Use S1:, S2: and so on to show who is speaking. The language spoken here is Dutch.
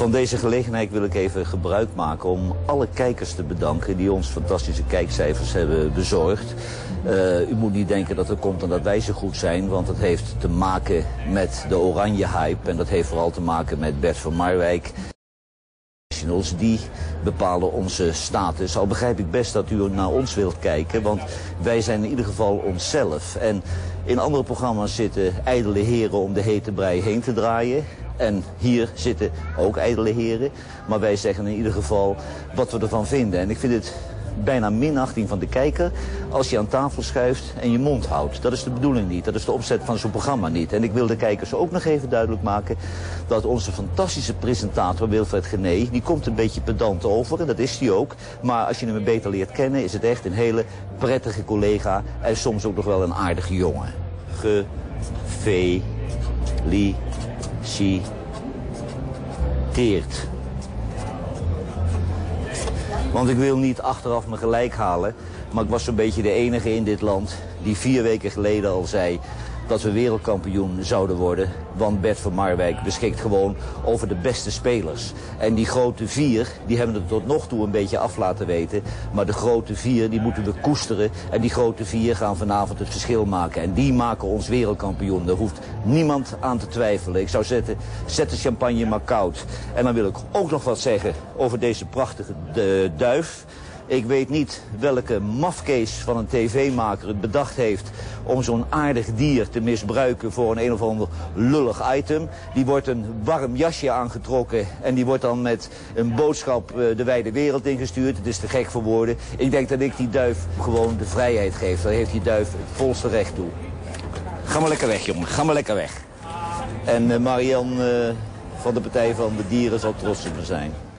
S1: Van deze gelegenheid wil ik even gebruik maken om alle kijkers te bedanken die ons fantastische kijkcijfers hebben bezorgd. U moet niet denken dat het komt omdat wij zo goed zijn, want het heeft te maken met de oranje hype en dat heeft vooral te maken met Bert van Marwijk. Die bepalen onze status. Al begrijp ik best dat u naar ons wilt kijken, want wij zijn in ieder geval onszelf. En in andere programma's zitten ijdele heren om de hete brei heen te draaien. En hier zitten ook ijdele heren. Maar wij zeggen in ieder geval wat we ervan vinden. En ik vind het bijna minachting van de kijker als je aan tafel schuift en je mond houdt. Dat is de bedoeling niet. Dat is de opzet van zo'n programma niet. En ik wil de kijkers ook nog even duidelijk maken dat onze fantastische presentator Wilfred Genee, die komt een beetje pedant over en dat is hij ook. Maar als je hem beter leert kennen is het echt een hele prettige collega en soms ook nog wel een aardige jongen. Gefeliciteerd. Want ik wil niet achteraf me gelijk halen, maar ik was zo'n beetje de enige in dit land die 4 weken geleden al zei dat we wereldkampioen zouden worden. Want Bert van Marwijk beschikt gewoon over de beste spelers. En die grote 4, die hebben het tot nog toe een beetje af laten weten. Maar de grote 4, die moeten we koesteren. En die grote 4 gaan vanavond het verschil maken. En die maken ons wereldkampioen. Daar hoeft niemand aan te twijfelen. Ik zou zeggen, zet de champagne maar koud. En dan wil ik ook nog wat zeggen over deze prachtige duif. Ik weet niet welke mafkees van een tv-maker het bedacht heeft om zo'n aardig dier te misbruiken voor een of ander lullig item. Die wordt een warm jasje aangetrokken en die wordt dan met een boodschap de wijde wereld ingestuurd. Het is te gek voor woorden. Ik denk dat ik die duif gewoon de vrijheid geef. Daar heeft die duif het volste recht toe. Ga maar lekker weg, jongen. Ga maar lekker weg. En Marianne van de Partij van de Dieren zal trots op me zijn.